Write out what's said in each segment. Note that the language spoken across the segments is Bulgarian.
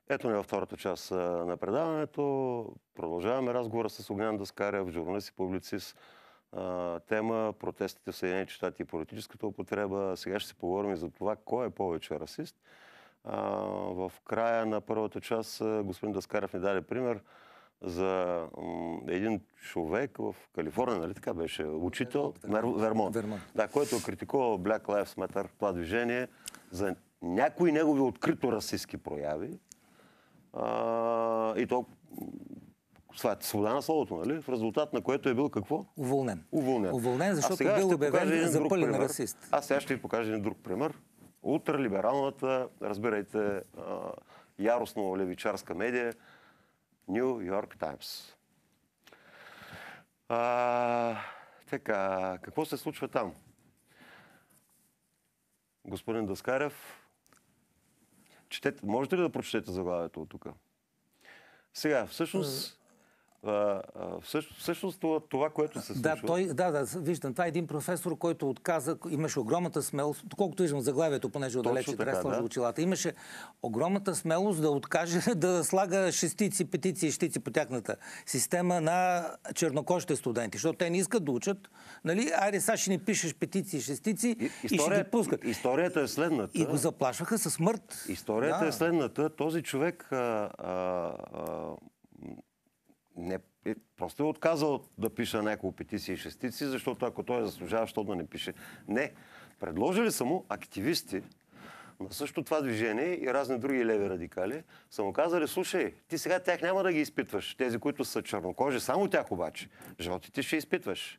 Ето ни във втората част на предаването. Продължаваме разговора с Огнян Даскарев, журналист и публицист. Тема протестите в Съединените щати и политическата употреба. Сега ще си поговорим и за това кой е повече расист. В края на първата част господин Даскарев ни даде пример за един човек в Калифорния, нали така беше, учител, Вермонт. Да, който е критикувал Black Lives Matter, това движение, за някои негови открито расистски прояви. И то свобода на словото, нали? В резултат на което е бил какво? Уволнен. Уволнен. Уволнен, защото бил обявен за пълен расист. Аз сега ще ви покажа един друг пример. Ултралибералната, разбирайте, яростно левичарска медия Ню Йорк Таймс. Така, какво се случва там? Господин Даскарев, можете ли да прочетете заглавието от тук? Сега, всъщност това, което се случва... Да, виждам. Това е един професор, който отказа, имаше огромната смелост, доколкото виждам заглавието, понеже отдалече трябва да сложи очилата, имаше огромната смелост да откаже да слага шестици, петици и щици по тяхната система на чернокожите студенти, защото те не искат да учат. Нали? Айде, сега ще ни пишеш петици и шестици и ще ги пускат. Историята е следната. И го заплашваха със смърт. Историята е следната. Този човек просто е отказал да пише няколко петиции и шестици, защото ако той заслужава, защо да не пише. Не. Предложили са му активисти на също това движение и разни други леви радикали, са му казали, слушай, ти сега тях няма да ги изпитваш. Тези, които са чернокожи, само тях обаче. Жълтите ще изпитваш.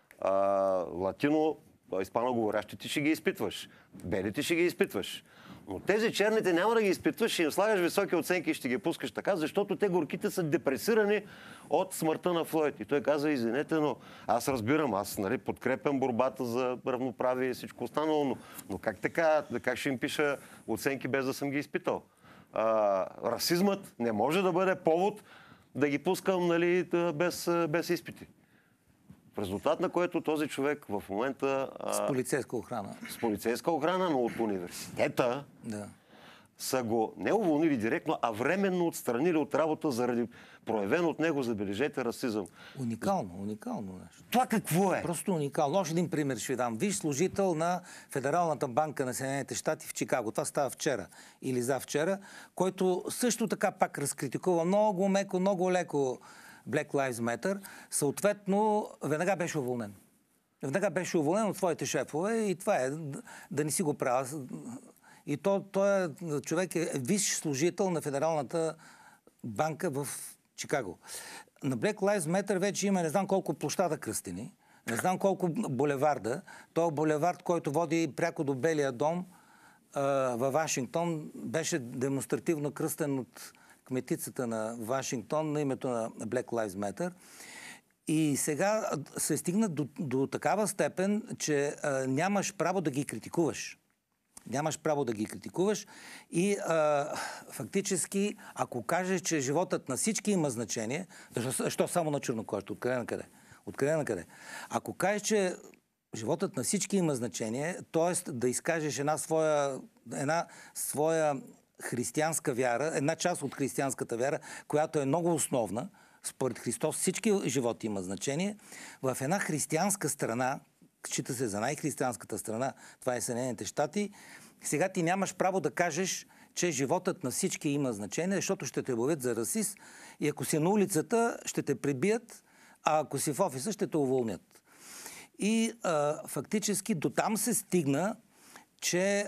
Латино, испаноговорящите ще ги изпитваш. Белите ще ги изпитваш. Но тези черните няма да ги изпитваш, ще им слагаш високи оценки и ще ги пускаш така, защото те горките са депресирани от смъртта на Флойд. И той каза, извинете, но аз разбирам, аз подкрепям борбата за равноправие и всичко останало, но как така, как ще им пиша оценки без да съм ги изпитал? Расизмът не може да бъде повод да ги пускам без изпити. В резултат на което този човек в момента... С полицейска охрана. С полицейска охрана, но от университета са го не уволнили директно, а временно отстранили от работа заради проявен от него, забележете, расизъм. Уникално нещо. Това какво е? Просто уникално. Още един пример ще ви дам. Виж служител на Федералната банка на Съединените щати в Чикаго. Това става вчера или завчера, който също така пак разкритикува много меко, много леко Black Lives Matter, съответно, веднага беше уволнен. Веднага беше уволнен от своите шефове и това е да не си го правя. И той човек е висш служител на Федералната банка в Чикаго. На Black Lives Matter вече има не знам колко площада кръстени, не знам колко булеварда. Той булевард, който води пряко до Белия дом във Вашингтон, беше демонстративно кръстен от кметицата на Вашингтон на името на Black Lives Matter. И сега се стигна до такава степен, че нямаш право да ги критикуваш. Нямаш право да ги критикуваш и фактически, ако кажеш, че животът на всички има значение, защо само на чернокожите? Откъде на къде? Ако кажеш, че животът на всички има значение, т.е. да изкажеш една своя християнска вяра, една част от християнската вяра, която е много основна, според Христос всички животи има значение, в една християнска страна, счита се за най-християнската страна, това е Съединените щати, сега ти нямаш право да кажеш, че животът на всички има значение, защото ще те обявят за расист и ако си на улицата, ще те прибият, а ако си в офиса, ще те уволнят. И фактически до там се стигна, че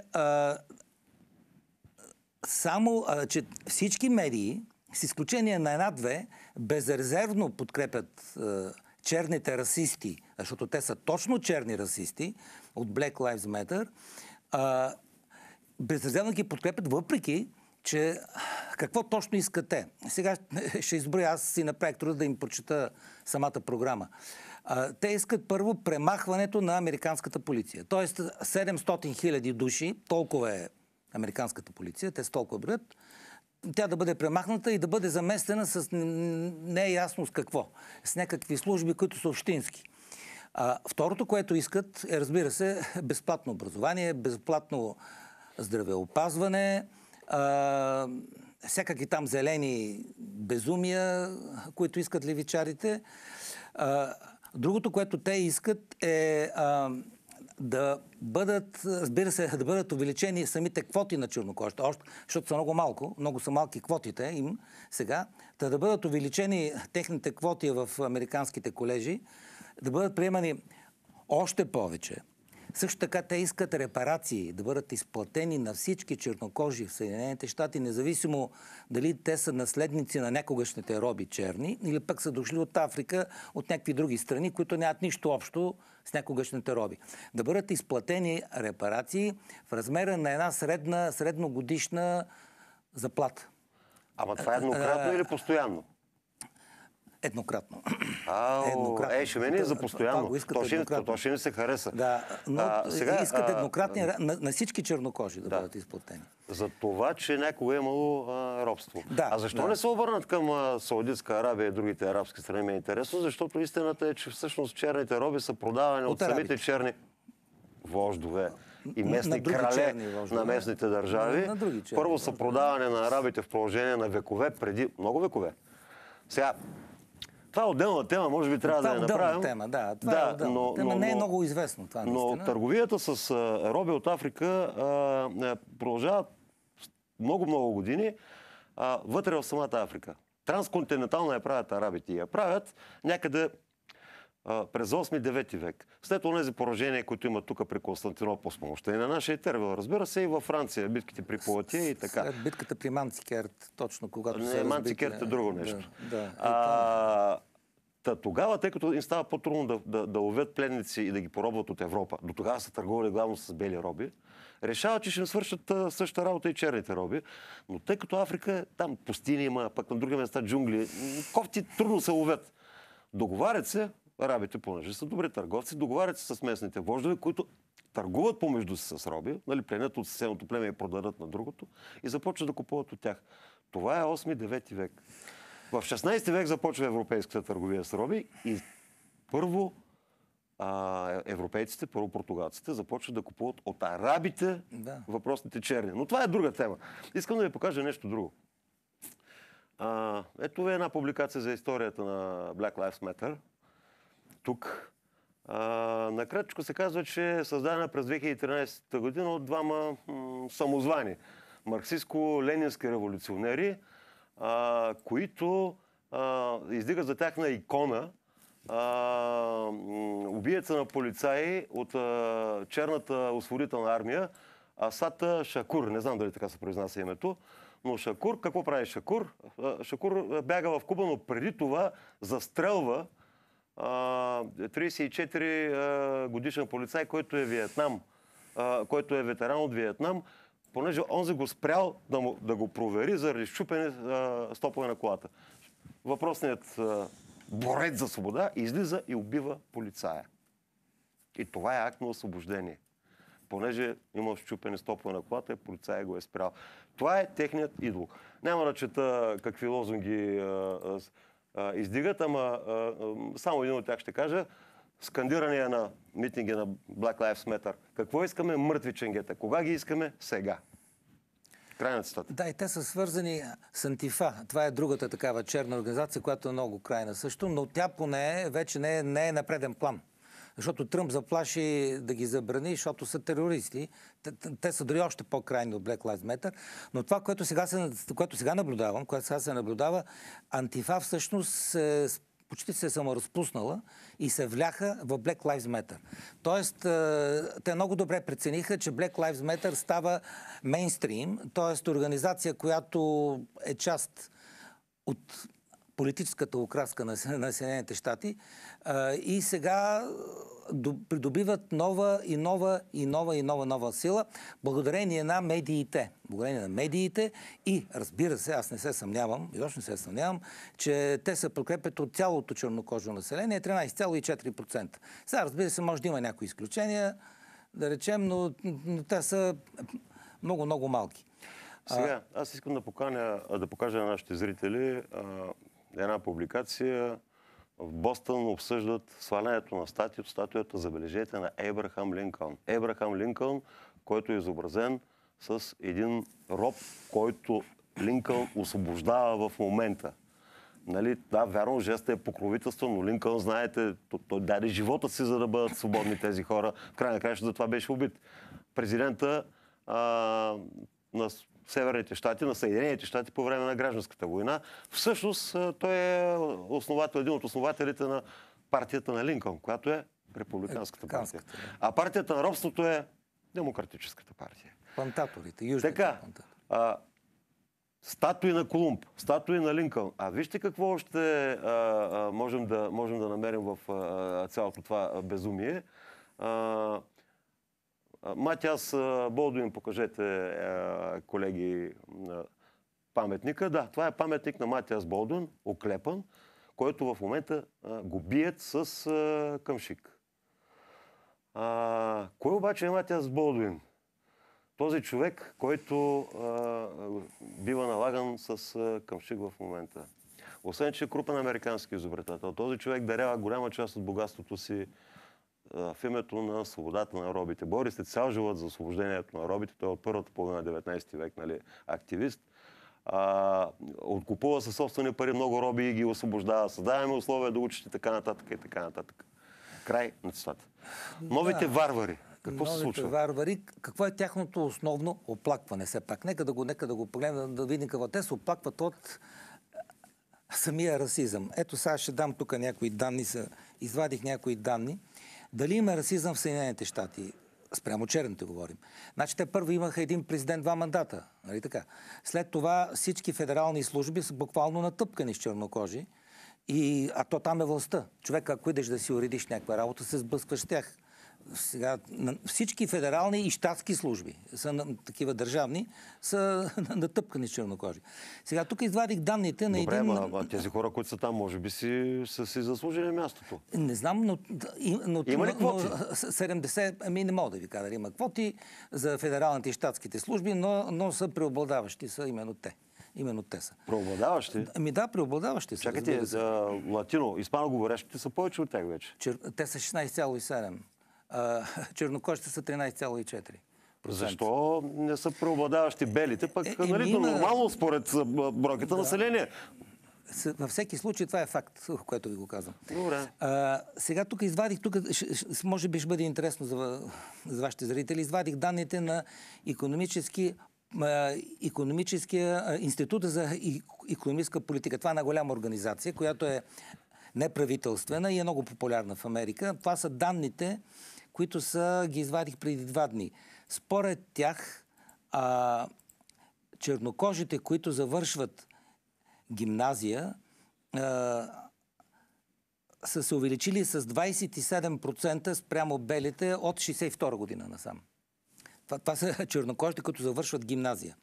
че всички медии, с изключение на една-две, безрезервно подкрепят черните расисти, защото те са точно черни расисти от Black Lives Matter, безрезервно ги подкрепят, въпреки че какво точно искат те. Сега ще изброя, аз си направих труда да им прочета самата програма. Те искат първо премахването на американската полиция. Тоест 700 000 души, толкова е американската полиция, те са толкова броят, тя да бъде премахната и да бъде заместена с не е ясно с какво. С някакви служби, които са общински. Второто, което искат е, разбира се, безплатно образование, безплатно здравеопазване, всякакви там зелени безумия, които искат левичарите. Другото, което те искат е да бъдат, разбира се, да бъдат увеличени самите квоти на чернокожите, защото са много са малки квотите им сега, да бъдат увеличени техните квоти в американските колежи, да бъдат приемани още повече. Също така те искат репарации да бъдат изплатени на всички чернокожи в Съединените щати, независимо дали те са наследници на някогашните роби черни или пък са дошли от Африка, от някакви други страни, които нямат нищо общо с някогашните роби. Да бъдат изплатени репарации в размера на една средногодишна заплата. Ама това е еднократно или постоянно? Еднократно. Ще мене за постоянно. То ще не се хареса. Да, но сега, искат еднократни на всички чернокожи да бъдат изплатени. За това, че някога е имало робство. Защо не се обърнат към Саудитска Арабия и другите арабски страни, ме е интересно? Защото истината е, че всъщност черните роби са продавани от самите черни вождове и местни крале на местните държави. Първо са продавани на арабите в продължение на векове, преди много векове. Сега, това е отделна тема, може би трябва да я направим. Тема, да. Това е отделна тема. Не е много известно това, наистина. Но търговията с роби от Африка продължава много години вътре в самата Африка. Трансконтинентална я правят арабите и я правят някъде през 8-9 век. След тези поражения, които има тук при Константинопол с помощта и на нашия Тервел, разбира се, и във Франция, битките при Палатия и така. След битката при Манцикерт, точно когато се разбити. Манцикерт е друго нещо. Тогава, тъй като им става по-трудно да ловят пленници и да ги поробват от Европа, до тогава са търгували главно с бели роби, решават, че ще им свършат същата работа и черните роби. Но тъй като Африка, там пустини има, пък на други места джунгли, кофти трудно се ловят. Договарят се, арабите, понеже са добри търговци, договарят се с местните вождове, които търгуват помежду си с роби, пленят от съседното племе и продадат на другото и започват да купуват от тях. Това е 8-9 век. В 16 век започва европейската търговия с роби и първо европейците, първо португалците започват да купуват от арабите въпросните черни. Но това е друга тема. Искам да ви покажа нещо друго. Ето е една публикация за историята на Black Lives Matter. Тук. Накратко се казва, че е създадена през 2013 година от двама самозвани марксистско-ленински революционери, които издигат за тяхна икона убиеца на полицаи от черната освободителна армия Асата Шакур. Не знам дали така се произнася името. Но Шакур, какво прави Шакур? Шакур бяга в Куба, но преди това застрелва 34 годишен полицай, който е който е ветеран от Виетнам, понеже онзи го спрял да го провери заради счупени стопове на колата. Въпросният борец за свобода излиза и убива полицая. И това е акт на освобождение. Понеже има счупени стопове на колата и полицая го е спрял. Това е техният идол. Няма да чета какви лозунги издигат, ама само един от тях ще кажа. Скандирания на митинги на Black Lives Matter. Какво искаме? Мъртви ченгета. Кога ги искаме? Сега. Край на цитата. Да, и те са свързани с Антифа. Това е другата такава черна организация, която е много крайна също, но тя поне вече не е на преден план. Защото Тръмп заплаши да ги забрани, защото са терористи. Те са дори още по-крайни от Black Lives Matter. Но това, което сега се наблюдава, Антифа всъщност почти се е саморазпуснала и се вляха в Black Lives Matter. Тоест, те много добре прецениха, че Black Lives Matter става мейнстрим, т.е. организация, която е част от политическата окраска на Съединените щати и сега придобиват нова сила благодарение на медиите. Благодарение на медиите и, разбира се, аз не се съмнявам, че те се подкрепят от цялото чернокожо население, 13,4%. Сега, разбира се, може да има някои изключения, да речем, но те са много малки. Сега, аз искам да покажа на нашите зрители една публикация. В Бостън обсъждат свалянето на статуята, забележете, на Ейбрахам Линкълн. Ейбрахам Линкълн, който е изобразен с един роб, който Линкълн освобождава в момента. Нали, да, вярно, жестът е покровителство, но Линкълн, знаете, той даде живота си, за да бъдат свободни тези хора. В край на краища за това беше убит. Президента на Северните щати, на Съединените щати по време на гражданската война, всъщност той е един от основателите на партията на Линкълн, която е републиканската партия. А партията на робството е демократическата партия. Плантаторите, южните плантатори. Статуи на Колумб, статуи на Линкълн. А вижте какво още можем да намерим в цялото това безумие. Матиас Болдуин, покажете, колеги, паметника. Да, това е паметник на Матиас Болдуин, оклепан, който в момента го бият с къмшик. Кой обаче е Матиас Болдуин? Този човек, който бива налаган с къмшик в момента. Освен, че е крупен американски изобретател. Този човек дарява голяма част от богатството си в името на свободата на робите. Бори се цял живот за освобождението на робите. Той е от първата половина на 19 век, нали, активист. Откупува със собствени пари много роби и ги освобождава. Създаваме условия да учите така нататък и така нататък. Край на цитата. Новите варвари. Какво се случва? Варвари, какво е тяхното основно оплакване? Все пак, нека да го погледнем, да видим какво. Те се оплакват от самия расизъм. Ето сега ще дам тук някои данни, извадих някои данни. Дали има расизъм в Съединените щати? Спрямо черните говорим. Значи те първо имаха един президент 2 мандата. Нали така? След това всички федерални служби са буквално натъпкани с чернокожи. А то там е властта. Човек, ако идеш да си уредиш някаква работа, се сблъскваш с тях. Сега, всички федерални и щатски служби, такива държавни, са натъпкани с чернокожи. Сега тук извадих данните на един... Добре, тези хора, които са там, може би са си заслужили мястото. Не знам, но има ли квоти? 70, не мога да ви кажа, има квоти за федералните и щатските служби, но са преобладаващи, са именно те са. Преобладаващи? Да, преобладаващи са. Чакайте, латино, испаноговорящите са повече от тях вече. Те са 16,7. Чернокожите са 13,4%. Защо не са преобладаващи белите, пък нормално според бройката население? Във всеки случай това е факт, което ви го казвам. Добре. Сега тук извадих, може би ще бъде интересно за вашите зрители, извадих данните на Икономическия институт за икономическа политика. Това е една голяма организация, която е неправителствена и е много популярна в Америка. Това са данните, които ги извадих преди 2 дни. Според тях, чернокожите, които завършват гимназия, са се увеличили с 27% спрямо белите от 1962 година насам. Това са чернокожите, които завършват гимназия.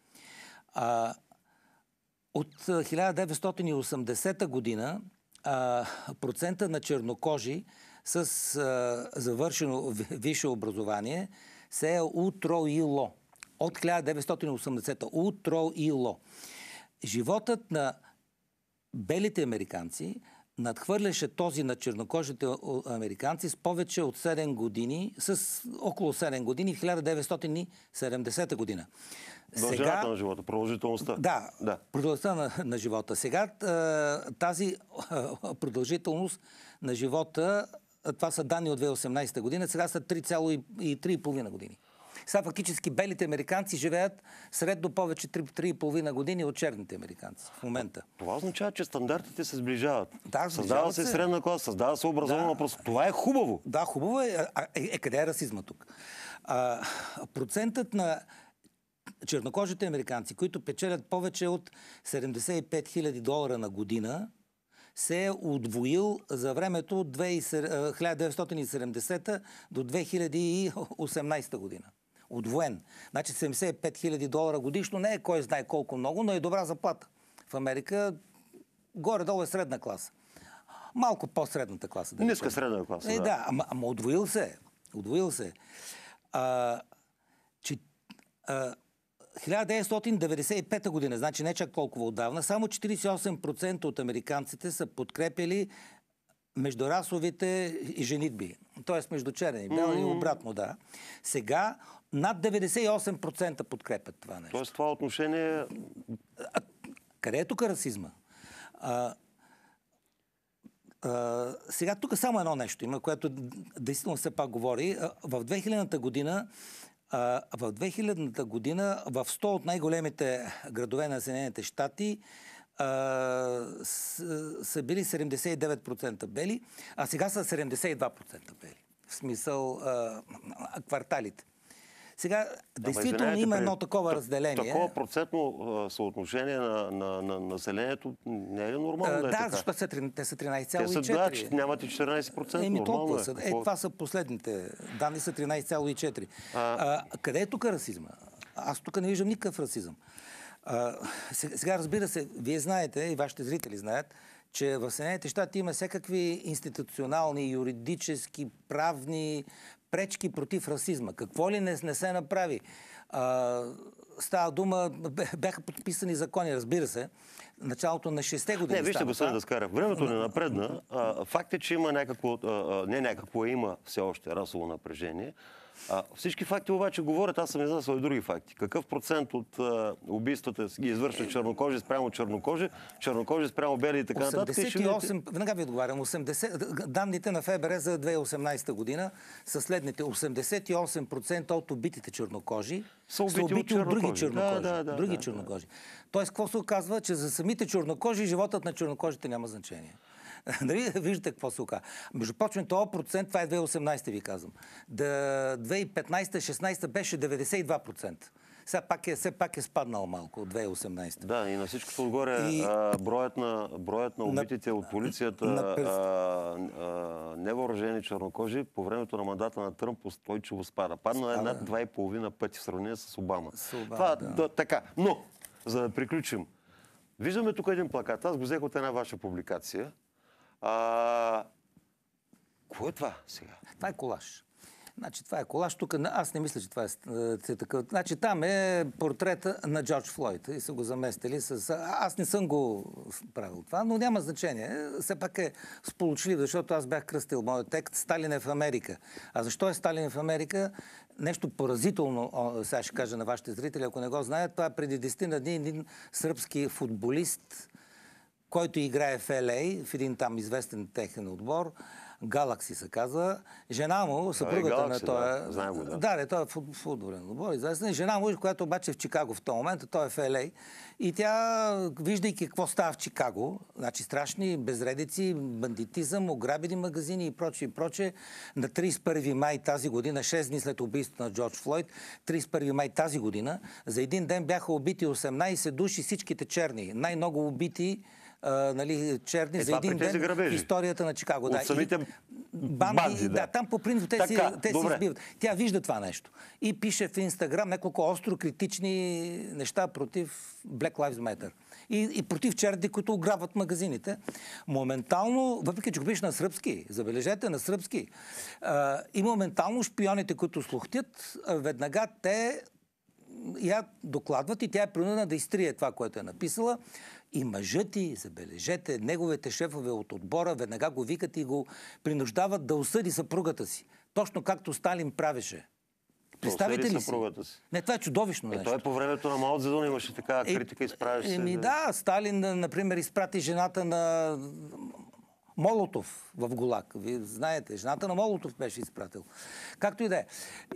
От 1980 година процента на чернокожи с завършено висше образование се е утроило. От 1980 утроило. Животът на белите американци надхвърляше този на чернокожите американци с повече от 7 години, с около 7 години в 1970 година. Дължината на живота, продължителността. Да. Продължителността на живота. Сега тази продължителност на живота, това са данни от 2018 година, сега са 3,5 години. Сега фактически белите американци живеят средно повече 3,5 години от черните американци в момента. Това означава, че стандартите се сближават. Да, създава се средна класа, създава се образована просто. Това е хубаво. Да, хубаво е. Къде е расизма тук? Процентът на чернокожите американци, които печелят повече от $75 000 на година, се е удвоил за времето от 1970 до 2018 година. Удвоен. Значи $75 000 годишно не е кой знае колко много, но е добра заплата. В Америка горе-долу е средна класа. Малко по-средната класа. Ниска средна класа, да. Ама удвоил се. Удвоил се. 1995 година, значи не чак толкова отдавна, само 48% от американците са подкрепили междурасовите женитби. Тоест между черни и бели и обратно, да. Сега над 98% подкрепят това нещо. Тоест това отношение Къде е тук расизма? Сега тук само едно нещо има, което действително все пак говори. В 2000-та година в 100 от най-големите градове на Съединените щати са били 79% бели, а сега са 72% бели. В смисъл кварталите. Сега, действително има едно такова разделение. Такова процентно съотношение на населението не е нормално да е така. Защото те са 13,4. Те са, че нямате 14%. Нормално е. Това са последните данни, са 13,4. Къде е тук расизма? Аз тук не виждам никакъв расизъм. Сега, разбира се, вие знаете и вашите зрители знаят, че в Съединените щати има всякакви институционални, юридически, правни пречки против расизма. Какво ли не се направи? Става дума, бяха подписани закони, разбира се, началото на 6-те години. Не, вижте, господин Даскаров, времето не напредна. Факт е, че има има все още расово напрежение. Всички факти обаче говорят, аз съм изнесъл и други факти. Какъв процент от убийствата ги извършват чернокожи спрямо чернокожи спрямо бели и така нататък? 88, веднага ви отговарям, данните на ФБР за 2018 година са следните. 88% от убитите чернокожи са убити от други чернокожи. Други чернокожи. Тоест, какво се оказва? Че за самите чернокожи животът на чернокожите няма значение. Нали? Виждате какво се оказва. Между прочим, този процент, това е 2018 ви казвам. 2015-16 беше 92%. Все пак е спаднал малко от 2018. Да, и на всичкото отгоре броят на убитите от полицията невъоръжени чернокожи по времето на мандата на Тръмп устойчиво спада. Падна над 2,5 пъти в сравнение с Обама. Така. Но, за да приключим, виждаме тук един плакат. Аз го взех от една ваша публикация. Кое е това сега? Това е колаж. Значи, това е колаж. Тук аз не мисля, че това е такъв. Значи, там е портрета на Джордж Флойд и са го заместили с... Аз не съм го правил това, но няма значение. Все пак е сполучлив, защото аз бях кръстил моят текст "Сталин е в Америка". А защо е Сталин в Америка? Нещо поразително, сега ще кажа на вашите зрители, ако не го знаят, това е преди 10 на дни един сръбски футболист, който играе в LA, в един там известен техен отбор, Галакси се казва. Жена му, съпругата на този... Да, той е футболен отбор, известен. Жена му, която обаче е в Чикаго в този момент, той е в LA. И тя, виждайки какво става в Чикаго, значи страшни безредици, бандитизъм, ограбени магазини и прочее, на 31 май тази година, 6 дни след убийството на Джордж Флойд, 31 май тази година, за един ден бяха убити 18 души, всичките черни. Най-много убити нали, черни за един ден в историята на Чикаго. От самите банди, да. Там по принцип те си избиват. Тя вижда това нещо. И пише в Инстаграм няколко остро критични неща против Black Lives Matter. И против черните, които ограбват магазините. Моментално, въпреки че го пише на сръбски, забележете, на сръбски, и моментално шпионите, които слухтят, веднага те я докладват и тя е принудена да изтрие това, което е написала. И мъжът й, забележете, неговите шефове от отбора веднага го викат и го принуждават да осъди съпругата си. Точно както Сталин правеше. Представите ли си? Не, това е чудовищно нещо. Той по времето на Мао Цзедун имаше такава критика, изправиш се. Да, Сталин, например, изпрати жената на Молотов в ГУЛАГ. Вие знаете, жената на Молотов беше изпратил. Както и да е.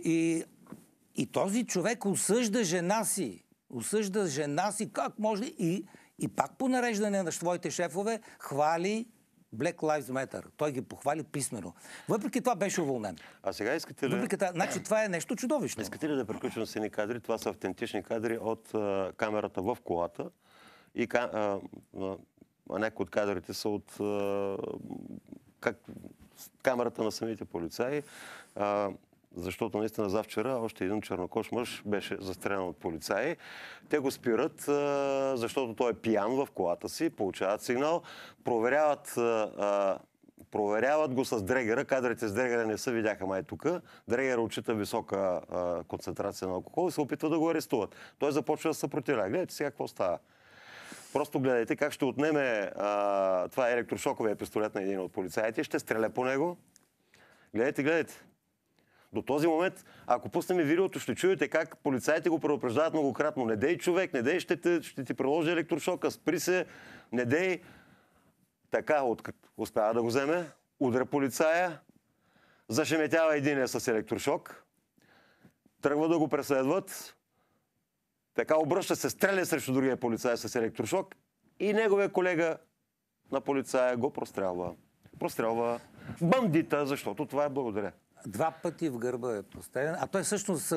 И този човек осъжда жена си. Осъжда жена си, как може и пак по нареждане на своите шефове хвали Black Lives Matter. Той ги похвали писмено. Въпреки това беше уволнен. А сега искате ли... Значи това е нещо чудовищно. Искате ли да приключим с едни кадри? Това са автентични кадри от камерата в колата. И някои от кадрите са от камерата на самите полицаи. Защото наистина завчера още един чернокож мъж беше застрелян от полицаи. Те го спират, защото той е пиян в колата си, получават сигнал, проверяват го с дрегера. Кадрите с дрегера не се видяха май тук. Дрегера отчита висока концентрация на алкохол и се опитва да го арестуват. Той започва да се съпротивлява. Гледайте сега какво става. Просто гледайте как ще отнеме това електрошоковия пистолет на един от полицаите, ще стреля по него. Гледайте. До този момент, ако пуснем видеото, ще чуете как полицаите го предупреждават многократно. Не дей, човек, не дей, ще ти приложи електрошока, спри се, не дей. Така успява да го вземе, удря полицая, зашеметява единия с електрошок, тръгва да го преследват, така обръща се, стреля срещу другия полицай с електрошок и неговия колега на полицая го прострелва. Прострелва бандита, защото това е благодаря. 2 пъти в гърба е прострелян. А той всъщност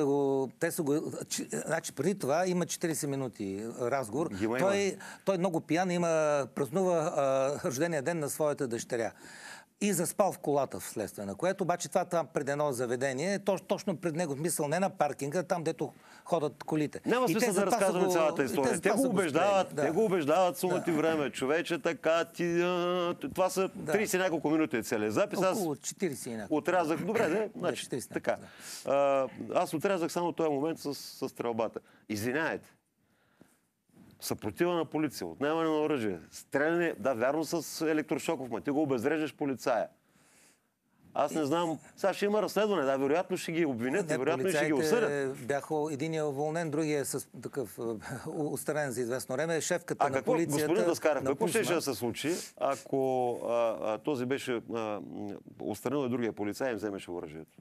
значи преди това има 40 минути разговор. Той много пиян празнува рождения ден на своята дъщеря. И заспал в колата вследствие на което, обаче това там пред едно заведение, точно пред него, смисъл не на паркинга, там дето ходят колите. Няма смисъл да разказваме цялата история. Те го убеждават сума ти време. Човече, така това са 30 няколко минути е целият запис. Около 40 и няколко. Отрязах, добре, значи, така. Аз отрязах само този момент с стрелбата. Извинявайте. Съпротива на полиция, отнемане на оръжие, стреляне, да, вярно с електрошоков, ма ти го обезвреждаш полицая. Аз не знам, сега ще има разследване, да, вероятно ще ги обвинят, вероятно ще ги осъдят. Бяха единия уволнен, другия с такъв отстранен за известно време, шефката на полицията. Господин Даскарев, какво ще се случи, ако този беше отстранил и другия полицай и им вземеше оръжието?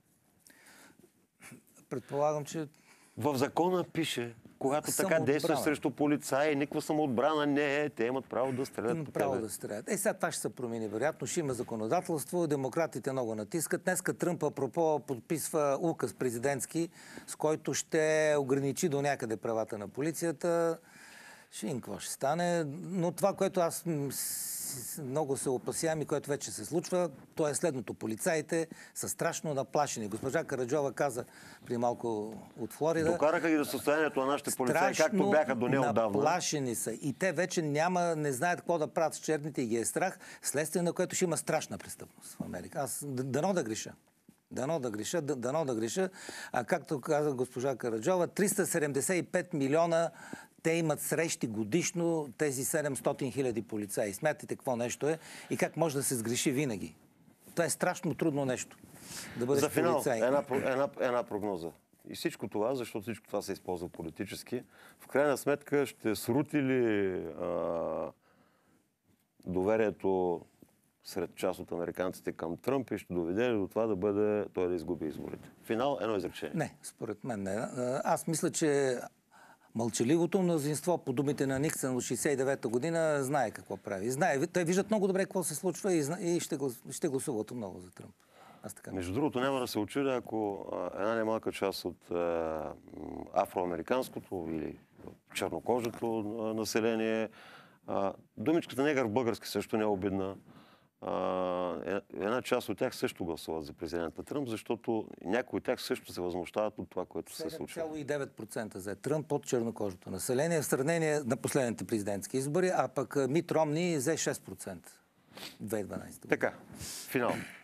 Предполагам, че... В закона пише, когато така действаш срещу полицаи, никаква самоотбрана не е. Те имат право да стрелят по тебе. Право да стрелят. Сега това ще се промени. Вероятно ще има законодателство. Демократите много натискат. Днеска Тръмп, апропо, подписва указ президентски, с който ще ограничи до някъде правата на полицията. Ще видим какво ще стане. Но това, което аз много се опасявам и което вече се случва, то е следното. Полицаите са страшно наплашени. Госпожа Караджова каза при малко от Флорида. Докараха ги до състоянието на нашите полицаи, както бяха до неотдавна. Наплашени са. И те вече не знаят какво да правят с черните и ги е страх, следствие на което ще има страшна престъпност в Америка. Аз дано да греша. Дано да греша. А както каза госпожа Караджова, 375 милиона те имат срещи годишно, тези 700 хиляди полицаи. Смятайте какво нещо е и как може да се сгреши винаги. Това е страшно трудно нещо. Да бъдеш за финал, полицай. една прогноза. И всичко това, защото всичко това се използва политически, в крайна сметка ще срути ли доверието сред част от американците към Тръмп и ще доведе ли до това той да изгуби изборите? Финал, едно изречение. Не, според мен не. Аз мисля, че мълчаливото мнозинство, по думите на Никсън от 69-та година, знае какво прави. Те виждат много добре какво се случва и ще гласуват много за Тръмп. Между другото, няма да се очудя, ако една немалка част от афроамериканското или чернокожото население, думичката негър в български също не е обидна. Една част от тях също гласуват за президента Тръмп, защото някои от тях също се възмущават от това, което се случва. 7,9% за Тръмп от чернокожото население в сравнение на последните президентски избори, а пък Мит Ромни взе 6% в 2012. Така, финал.